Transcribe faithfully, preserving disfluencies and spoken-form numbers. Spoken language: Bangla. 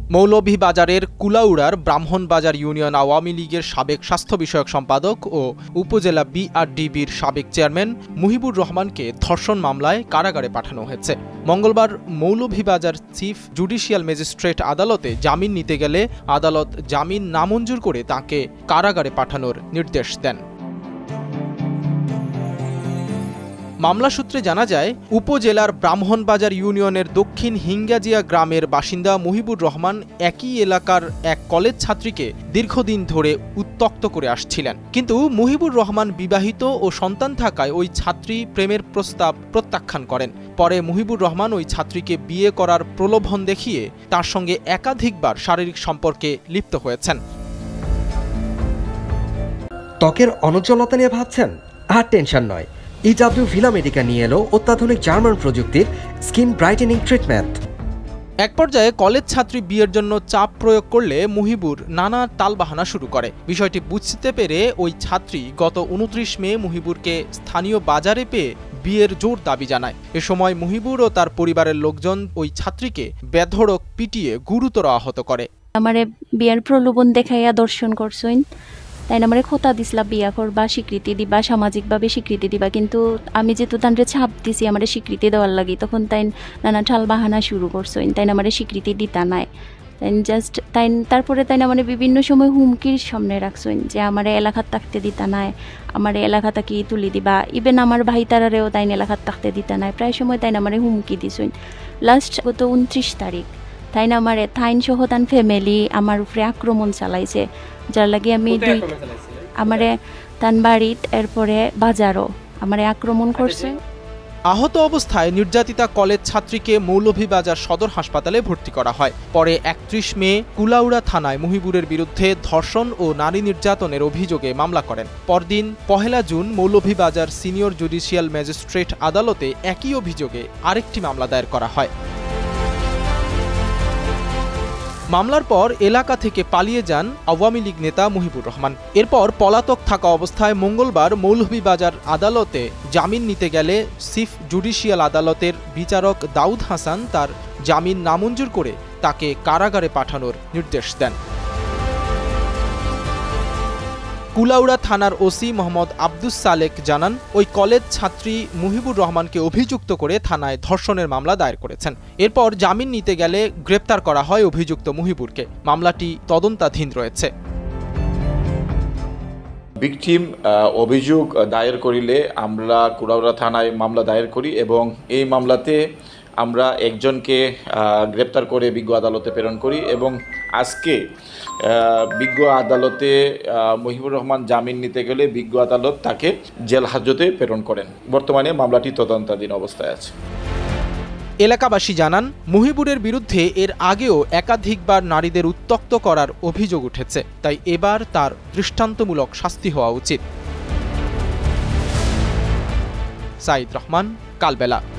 মৌলভীবাজারের কুলাউড়ার ব্রাহ্মণবাজার ইউনিয়ন আওয়ামী লীগের সাবেক স্বাস্থ্য বিষয়ক সম্পাদক ও উপজেলা বিআরডিবির সাবেক চেয়ারম্যান মুহিবুর রহমানকে ধর্ষণ মামলায় কারাগারে পাঠানো হয়েছে। মঙ্গলবার মৌলভীবাজার চিফ জুডিশিয়াল ম্যাজিস্ট্রেট আদালতে জামিন নিতে গেলে আদালত জামিন নামঞ্জুর করে তাকে কারাগারে পাঠানোর নির্দেশ দেন। মামলা সূত্রে জানা যায়, উপজেলার ব্রাহ্মণবাজার ইউনিয়নের দক্ষিণ হিঙ্গাজিয়া গ্রামের বাসিন্দা মুহিবুর রহমান একই এলাকার এক কলেজ ছাত্রীকে দীর্ঘদিন ধরে উত্ত্যক্ত করে আসছিলেন। কিন্তু মুহিবুর রহমান বিবাহিত ও সন্তান থাকায় ওই ছাত্রী প্রেমের প্রস্তাব প্রত্যাখ্যান করেন। পরে মুহিবুর রহমান ওই ছাত্রীকে বিয়ে করার প্রলোভন দেখিয়ে তার সঙ্গে একাধিকবার শারীরিক সম্পর্কে লিপ্ত হয়েছেন। ত্বকের অনুজ্জ্বলতা নিয়ে ভাবছেন? আর টেনশন নয়, ইডব্লিউ ভিলা মেডিকা নিয়ে এলো অত্যাধুনিক জার্মান প্রযুক্তির স্কিন ব্রাইটেনিং ট্রিটমেন্ট। এক পর্যায়ে কলেজ ছাত্রী বিয়ের জন্য চাপ প্রয়োগ করলে মুহিবুর নানা টালবাহানা শুরু করে। বিষয়টি বুঝতে পেরে ওই ছাত্রী গত উনত্রিশ মে মুহিবুরকে স্থানীয় বাজারে পেয়ে বিয়ের জোর দাবি জানায়। এ সময় মুহিবুর ও তার পরিবারের লোকজন ওই ছাত্রীকে বেধড়ক পিটিয়ে গুরুতর আহত করে। আমারে বিয়ের প্রলোভন দেখাইয়া দর্শন করছেন, তাই না, আমার খোতা দিসলা বিয়া করবা, স্বীকৃতি দিবা, সামাজিকভাবে স্বীকৃতি দিবা, কিন্তু আমি যেহেতু তানরে ছাপ দিছি আমার স্বীকৃতি দেওয়ার লাগি, তখন তাই নানা ঠাল বাহানা শুরু করছেন, তাই না, আমার স্বীকৃতি দিতা নাই। তাই জাস্ট তাই তারপরে তাই না মানে বিভিন্ন সময় হুমকির সামনে রাখছেন যে আমার এলাকাত থাকতে দিতা নাই, আমার এলাকা তাকে তুলি দিবা, ইভেন আমার ভাই তারারেও তাই এলাকাত থাকতে দিতা নাই। প্রায় সময় তাই না আমার হুমকি দিছেন। লাস্ট গত উনত্রিশ তারিখ তাই না আমার থাইন সহ তান ফ্যামিলি আমার উপরে আক্রমণ চালাইছে, যার লাগে আমি দুই আমারে তান বাড়িত এরপরে বাজারও আমারে আক্রমণ করছে। আহত অবস্থায় নির্যাতিতা কলেজ ছাত্রীকে মৌলভীবাজার সদর হাসপাতালে ভর্তি করা হয়। পরে একত্রিশ মে কুলাউড়া থানায় মুহিবুরের বিরুদ্ধে ধর্ষণ ও নারী নির্যাতনের অভিযোগে মামলা করেন। পরদিন পহেলা June Moulvibazar senior judicial magistrate আদালতে একই অভিযোগে আরেকটি মামলা দায়ের করা হয়। মামলার পর এলাকা থেকে পালিয়ে যান আওয়ামী লীগ নেতা মুহিবুর রহমান। এরপর পলাতক থাকা অবস্থায় মঙ্গলবার মৌলভীবাজার আদালতে জামিন নিতে গেলে চিফ জুডিশিয়াল আদালতের বিচারক দাউদ হাসান তার জামিন নামঞ্জুর করে তাকে কারাগারে পাঠানোর নির্দেশ দেন। কুলাউড়া থানার ওসি মোহাম্মদ আব্দুস সালেক জানান, ওই কলেজ ছাত্রী মুহিবুর রহমানকে অভিযুক্ত করে থানায় ধর্ষণের মামলা দায়ের করেছেন। এরপর জামিন নিতে গেলে গ্রেপ্তার করা হয় অভিযুক্ত মুহিবুরকে। মামলাটি তদন্তাধীন রয়েছে। ভিকটিম অভিযোগ দায়ের করিলে আমরা কুলাউড়া থানায় মামলা দায়ের করি এবং এই মামলাতে আমরা একজনকে গ্রেপ্তার করে বিজ্ঞ আদালতে প্রেরণ করি এবং আজকে বিজ্ঞ আদালতে মুহিবুর রহমান জামিন নিতে গেলে বিজ্ঞ আদালত তাকে জেল হাজতে প্রেরণ করেন। বর্তমানে মামলাটি তদন্তাধীন অবস্থায় আছে। এলাকাবাসী জানান, মুহিবুরের বিরুদ্ধে এর আগেও একাধিকবার নারীদের উত্ত্যক্ত করার অভিযোগ উঠেছে, তাই এবার তার দৃষ্টান্তমূলক শাস্তি হওয়া উচিত। সাইদ রহমান, কালবেলা।